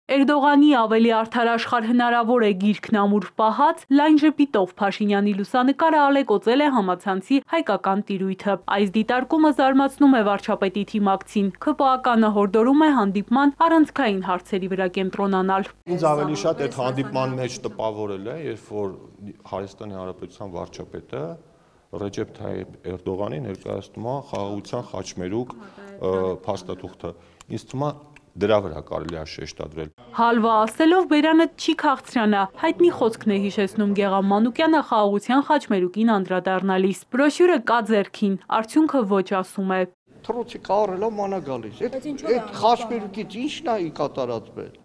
Էրդողանի ավելի արդար աշխարհ հնարավոր է գիրքն ամուր պահած, լայն ժպիտով Փաշինյանի լուսանկարը ալեկոծել է համացանցի հայկական տիրույթը։ Այս դիտարկումը զարմացնում է վարչապետի թիմակցին, ՔՊԱ-կանը հորդորում է հանդիպման առանցքային հարցերի վրա կենտրոնանալ։ Ինձ ավելի շատ այդ հանդիպման մեջ տպավորել է, երբ որ Հայաստանի Հանրապետության վարչապետը Ռեջեփ Թայիփ Էրդողանի ներկայացնում է խաղաղության խաչմերուկ փաստաթուղթը։ Ինձ թվում է դրա վրա կարելի է շեշտադրել։ Հալվա ասելով բերանը չի քաղցրանա, հայտնի խոսքն է հիշեցնում Գեղամ Մանուկյանը խաղաղության խաչմերուկին անդրադառնալիս։ Բրոշյուրը կա ձեռքին, արդյունքը ոչ, ասում է։ Թռոցի կարելա մանա գալիս։ Այդ խաչմերուկից ի՞նչն է կատարածվել։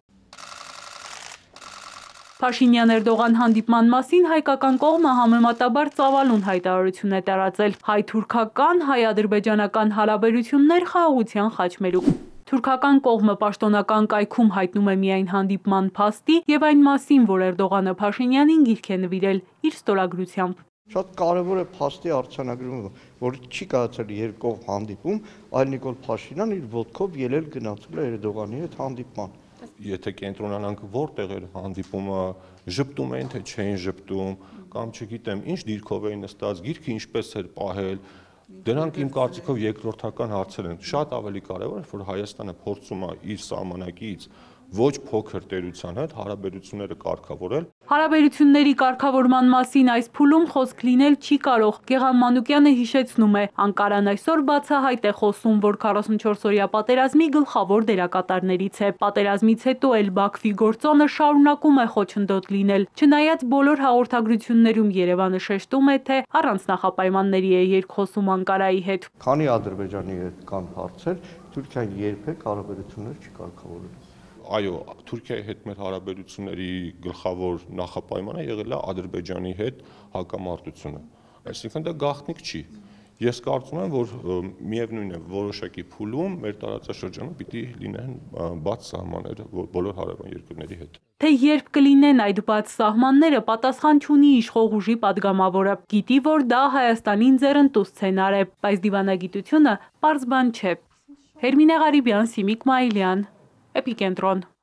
Փաշինյան-Էրդողան հանդիպման մասին հայկական կողմը համեմատաբար ծավալուն հայտարարություն է տարածել։ Հայ-թուրքական, հայ-ադրբեջանական հարաբերություններ խաղաղության խաչմերուկ։ Թուրքական կողմը պաշտոնական կայքում հայտնում է միայն հանդիպման փաստի եւ այն մասին, որ Էրդողանը Փաշինյանին գիրք է նվիրել իր ստորագրությամբ։ Շատ կարևոր է փաստի արձանագրումը, որ չի կայացել երկկողմ հանդիպում, այլ Նիկոլ Փաշինյան իր ոտքով ելել գնացել է Էրդողանի հետ հանդիպման։ Եթե կենտրոնանանք որտեղ էր հանդիպումը, ժպտում էին, թե չէին ժպտում, կամ չգիտեմ, ինչ դիրքով էին նստած, գիրքը ինչպես էր պահել, դրանք իմ կարծիքով երկրորդական հարցեր են։ Շատ ավելի կարևոր է, որ Հայաստանը փորձում է իր սահմանակից ոչ փոքր տերության հետ հարաբերությունները կարգավորել։ Հարաբերությունների կարգավորման մասին այս փուլում խոսք լինել չի կարող։ Գեղամ Մանուկյանը հիշեցնում է, Անկարան այսօր բացահայտ է խոսում, որ 44-օրյա պատերազմի գլխավոր դերակատարներից է։ Պատերազմից հետո էլ Բաքվի գործոնը շարունակում է խոչընդոտ լինել։ Չնայած բոլոր հաղորդագրություններում Երևանը շեշտում է, թե առանց նախապայմանների է երկխոսում Անկարայի հետ։ Քանի Ադրբեջանի հետ կան հարցեր, Թուրքիան երբեք հարաբերություններ չի կարգավորել։ Այո, Թուրքիայի հետ մեր հարաբերությունների գլխավոր նախապայմանը եղել է Ադրբեջանի հետ հակամարտությունը։ Այսինքն դա գաղտնիք չի։ Ես կարծում եմ, որ միևնույն է որոշակի փուլում մեր տարածաշրջանում պիտի լինեն բաց սահմաններ բոլոր հարևան երկրների հետ։ Թե երբ կլինեն այդ բաց սահմանները, պատասխան չունի իշխող ուժի падգամավորը։ Գիտի, որ դա Հայաստանին ձեռնտու սցենար է, բայց դիվանագիտությունը պարզ բան չէ։ Հերմինե Ղարիբյան, Սիմիկ Մայիլյան, Էպիկենտրոն։